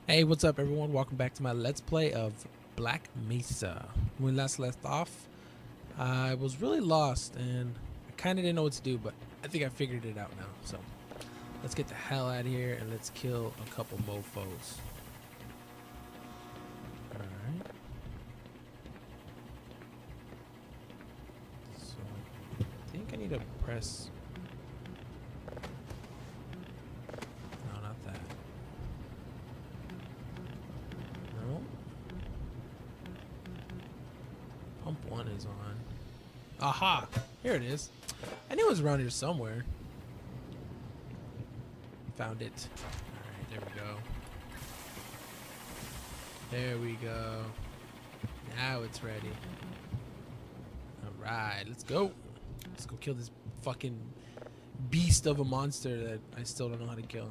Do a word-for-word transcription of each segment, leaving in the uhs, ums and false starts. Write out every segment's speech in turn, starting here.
Hey, what's up everyone? Welcome back to my Let's Play of Black Mesa. When we last left off, I was really lost and I kind of didn't know what to do, but I think I figured it out now. So let's get the hell out of here and let's kill a couple mofos. Alright. So I think I need to press... No, not that. No. Pump one is on. Aha! Here it is. I knew it was around here somewhere. Found it. Alright, there we go. There we go. Now it's ready. Alright, let's go. Let's go kill this fucking beast of a monster that I still don't know how to kill.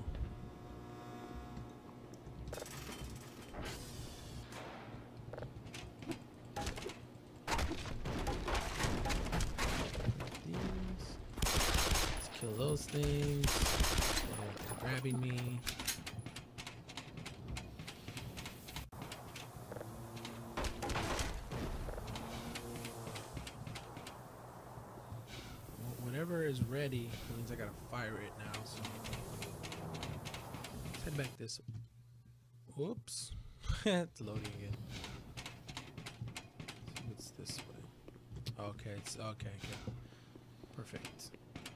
Kill those things. They're grabbing me. Whatever is ready means I gotta fire it now. So let's head back this. Whoops. It's loading again. It's this way. Okay, it's okay. Okay. Perfect.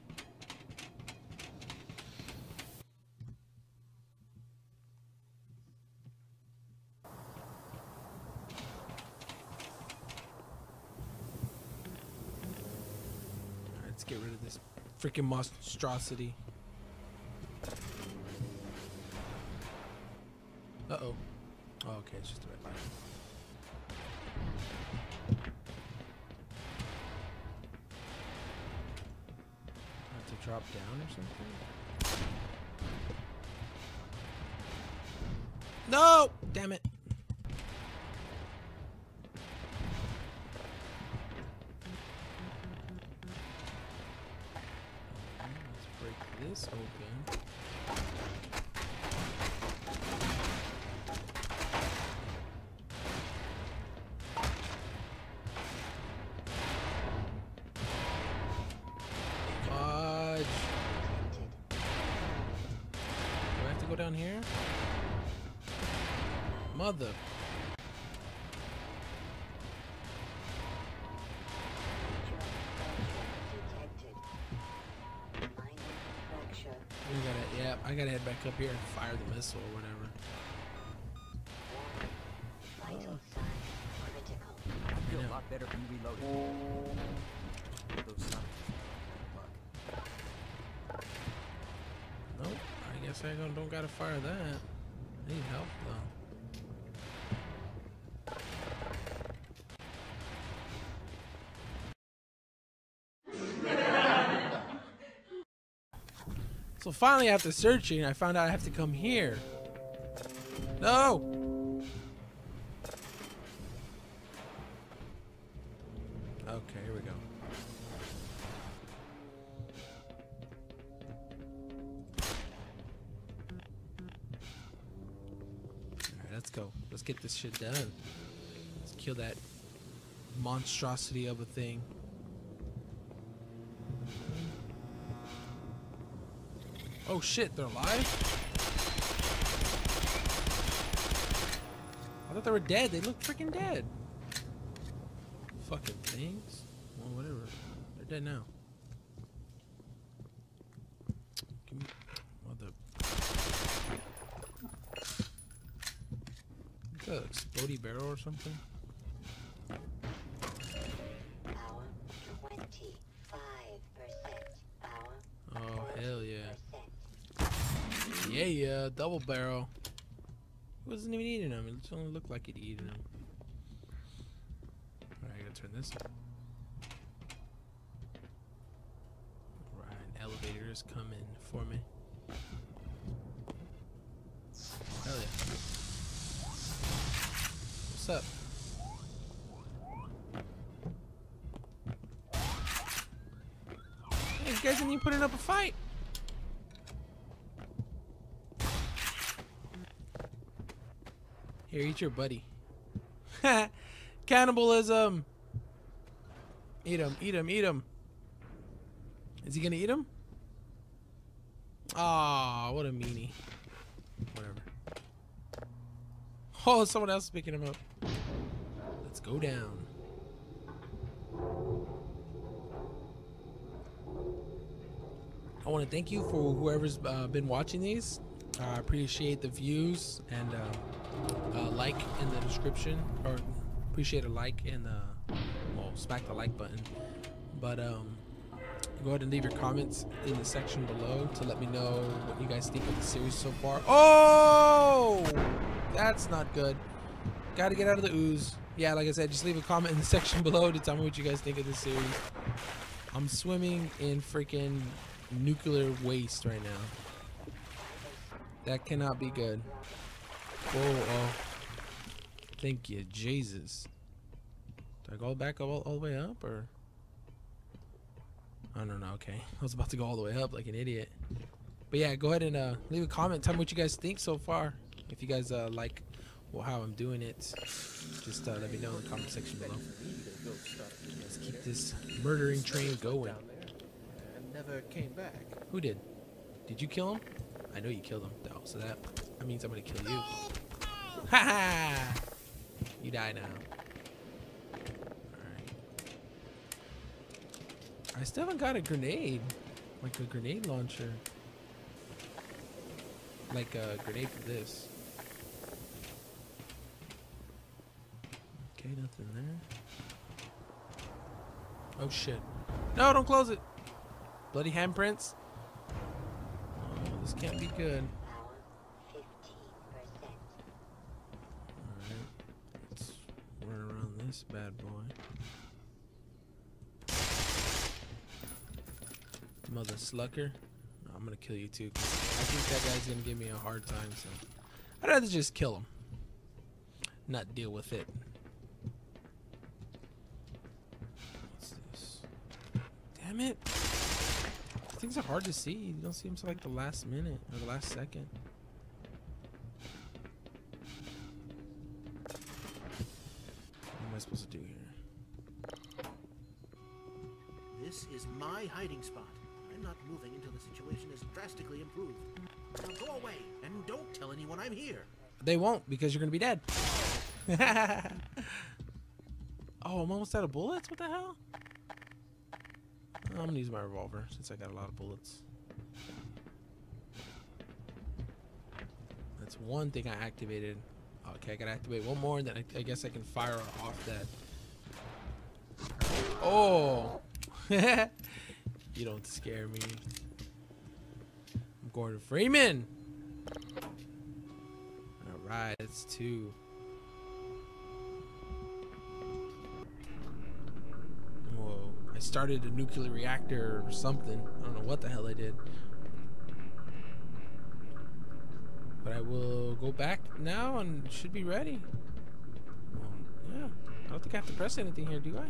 Let's get rid of this freaking monstrosity. Uh-oh. Oh, okay, it's just the red line. Have to drop down or something? No! Damn it. This open. Fudge. Do I have to go down here? Mother. We gotta, yeah, I gotta head back up here and fire the missile or whatever. Vital signs critical. I feel a lot better when you reloaded. Those sons. Nope, I guess I don't, don't gotta fire that. I need help though. So finally, after searching, I found out I have to come here. No! Okay, here we go. Alright, let's go. Let's get this shit done. Let's kill that monstrosity of a thing. Oh shit, they're alive? I thought they were dead. They look freaking dead. Fucking things. Well, whatever. They're dead now. Give me... Mother... Is that an explodey barrel or something? Power twenty-five percent. Power. Oh, hell yeah. Yeah, yeah, double barrel. He wasn't even eating them. It only looked like he'd eaten them. Alright, I gotta turn this on. Right, an elevator is coming for me. Hell yeah. What's up? Hey, you guys didn't even putting up a fight. Here, eat your buddy. Cannibalism. Eat him, eat him, eat him. Is he gonna eat him? Ah, what a meanie. Whatever. Oh, someone else is picking him up. Let's go down. I want to thank you for whoever's uh, been watching these. I uh, appreciate the views and uh, uh, like in the description, or appreciate a like in the, well, smack the like button. But um, go ahead and leave your comments in the section below to let me know what you guys think of the series so far. Oh, that's not good. Got to get out of the ooze. Yeah, like I said, just leave a comment in the section below to tell me what you guys think of this series. I'm swimming in freaking nuclear waste right now. That cannot be good. Whoa, oh. Thank you, Jesus. Do I go back all, all the way up, or? I don't know, okay. I was about to go all the way up like an idiot. But yeah, go ahead and uh, leave a comment. Tell me what you guys think so far. If you guys uh, like well, how I'm doing it, just uh, let me know in the comment section below. Let's keep this murdering train going. And never came back. Who did? Did you kill him? I know you killed him, though, so that, that means I'm gonna kill you. Ha ha! You die now. Alright. I still haven't got a grenade. Like a grenade launcher. Like a grenade for this. Okay, nothing there. Oh shit. No, don't close it! Bloody handprints. Oh, this can't be good. Alright. Let's run around this bad boy. Mother slucker. No, I'm gonna kill you too. I think that guy's gonna give me a hard time, so I'd rather just kill him. Not deal with it. What's this? Damn it! Things are hard to see. You don't see them till like the last minute or the last second. What am I supposed to do here? This is my hiding spot. I'm not moving until the situation is drastically improved. Now go away and don't tell anyone I'm here. They won't, because you're gonna be dead. Oh, I'm almost out of bullets? What the hell? I'm gonna use my revolver since I got a lot of bullets. That's one thing I activated. Okay, I gotta activate one more, and then I, I guess I can fire off that. Oh! You don't scare me. I'm Gordon Freeman! Alright, that's two. Whoa. I started a nuclear reactor or something. I don't know what the hell I did. But I will go back now and should be ready. Um, yeah. I don't think I have to press anything here, do I?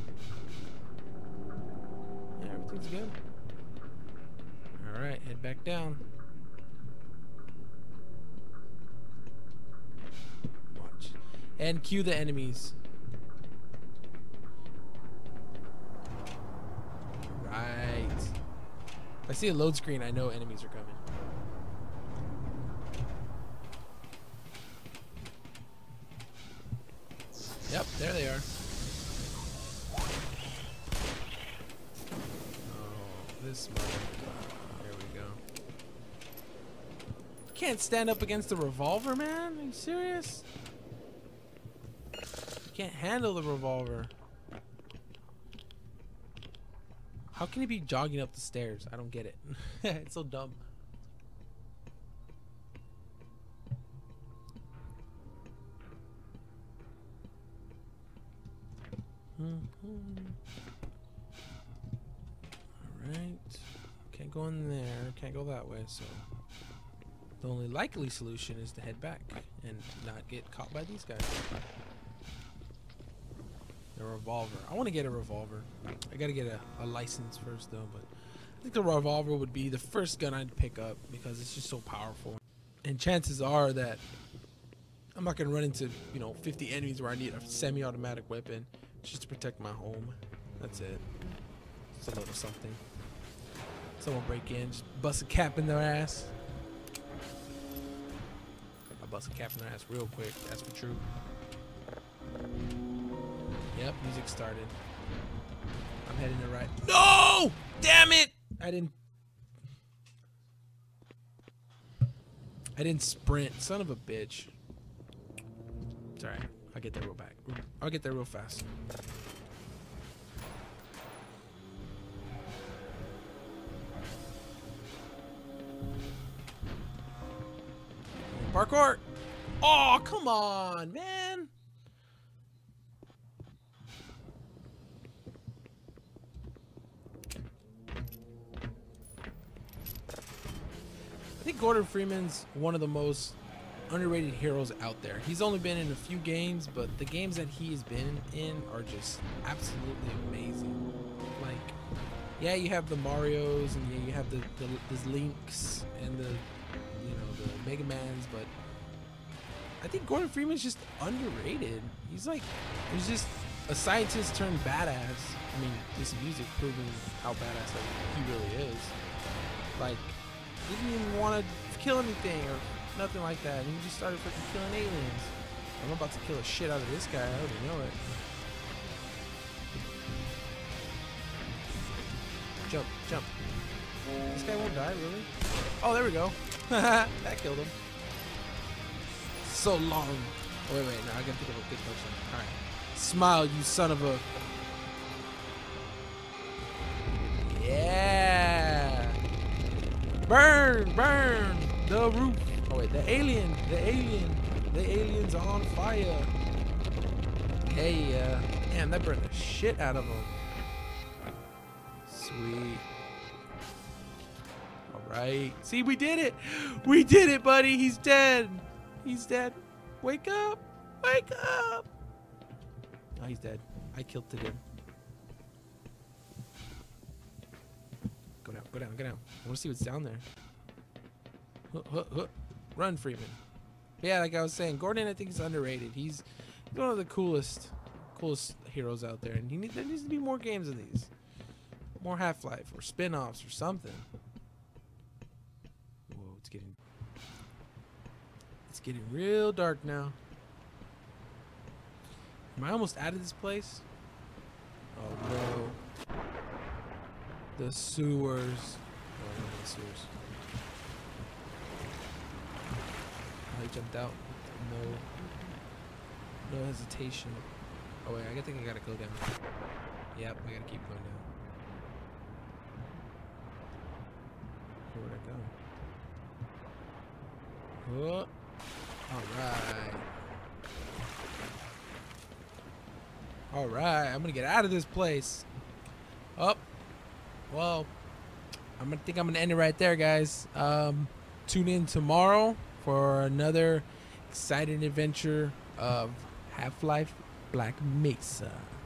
Yeah, everything's good. Alright, head back down. Watch. And cue the enemies. Right. If I see a load screen, I know enemies are coming. Yep, there they are. Oh, this mother. There we go. Can't stand up against the revolver, man. Are you serious? You can't handle the revolver. How can he be jogging up the stairs? I don't get it. It's so dumb. Mm-hmm. Alright. Can't go in there. Can't go that way, so the only likely solution is to head back and not get caught by these guys. A revolver. I want to get a revolver. I gotta get a, a license first though, but I think the revolver would be the first gun I'd pick up because it's just so powerful. And chances are that I'm not gonna run into, you know, fifty enemies where I need a semi-automatic weapon just to protect my home. That's it. It's a little something. Someone break in, just bust a cap in their ass. I bust a cap in their ass real quick. That's for true. Yep, music started. I'm heading to right. No! Damn it! I didn't. I didn't sprint. Son of a bitch. It's alright. I'll get there real back. I'll get there real fast. Parkour! Oh, come on, man! I think Gordon Freeman's one of the most underrated heroes out there. He's only been in a few games, but the games that he's been in are just absolutely amazing. Like, yeah, you have the Marios, and yeah, you have the, the, the Links, and the, you know, the Mega Mans, but I think Gordon Freeman's just underrated. He's like, he's just a scientist turned badass. I mean, this music proving how badass like, he really is. Like, he didn't even want to kill anything or nothing like that. He just started freaking killing aliens. I'm about to kill the shit out of this guy. I already know it. Jump, jump. This guy won't die, really? Oh, there we go. That killed him. So long. Oh, wait, wait. No, I gotta think of a good punchline. Alright. Smile, you son of a... Yeah! Burn! Burn! The roof! Oh, wait. The alien! The alien! The alien's on fire! Hey, uh... damn, that burned the shit out of him. Sweet. Alright. See, we did it! We did it, buddy! He's dead! He's dead. Wake up! Wake up! Oh, he's dead. I killed him. Go down, go down, go down. I want to see what's down there. Huh, huh, huh. Run, Freeman. Yeah, like I was saying, Gordon, I think he's underrated. He's, he's one of the coolest, coolest heroes out there, and he need, there needs to be more games of these, more Half-Life or spin-offs or something. Whoa, it's getting, it's getting real dark now. Am I almost out of this place? Oh no. The sewers. Oh, no, the sewers. Oh, he jumped out. No. No hesitation. Oh wait, I think I gotta go down. Yep, I gotta keep going down. Where would I go? Oh. Alright. Alright, I'm gonna get out of this place. Up. Oh, well, I'm gonna think I'm gonna end it right there, guys. Um, tune in tomorrow for another exciting adventure of Half-Life Black Mesa.